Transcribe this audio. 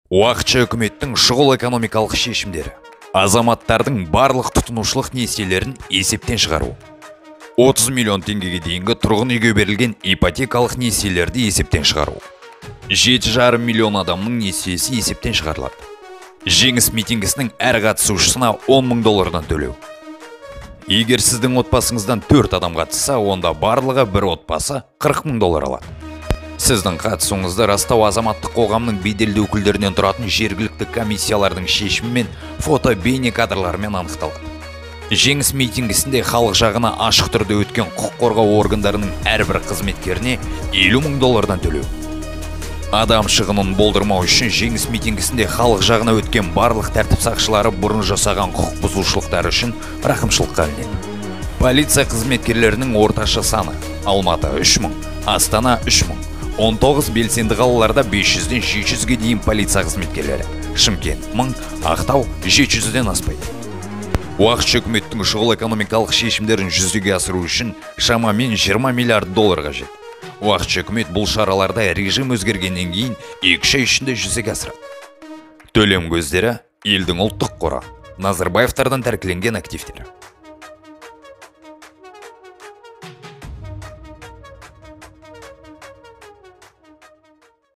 Уақытша үкіметтің шұғыл экономикалық шешімдері. Азаматтардың барлық тұтынушылық несиелерін есептен шығару. 30 миллион теңгеге дейінгі тұрғын үйге берілген ипотекалық несиелерді есептен шығару. 7,5 миллион адамның несиесі есептен шығарылады. Жеңіс митингісінің әр қатысушысына 10 мың доллардан төлеу. Егер сіздің отбасыңыздан 4 адам қатысса, онда барлығы бір отбасы 40 мың доллар алады. Сіздің қатысуыңызды растау азаматтық қоғамның беделді өкілдерінен тұратын жергілікті комиссиялардың шешімімен фото-бейне кадрларымен анықталады. Жеңіс митингісінде халық жағына ашық түрде өткен құқық қорғау органдарының әрбір қызметкеріне 50 мың доллардан төлеу. Адам шығынын болдырмау үшін жеңіс митингісінде халық жағына өткен барлық тәртіп сақшылары бұрын жасаған құқық бұзушылықтар үшін рақымшылыққа ілінеді. Полиция қызметкерлерінің орташа саны: Алматы 3 мың, Астана 3 мың, 19 белсенді қалаларда 500-ден 700-ге дейін полиция қызметкерлері, Шымкент 1000, Ақтау 700-ден аспайды. Уақытша үкіметтің шұғыл экономикалық шешімдерін жүзеге асыру үшін шамамен 20 миллиард доллар қажет. Уақытша үкімет бұл шараларда режим өзгергеннен кейін 2 ай ішінде жүзеге асырады. Төлем көздері: елдің ұлттық қоры, Назарбаевтардан тәркіленген активтері.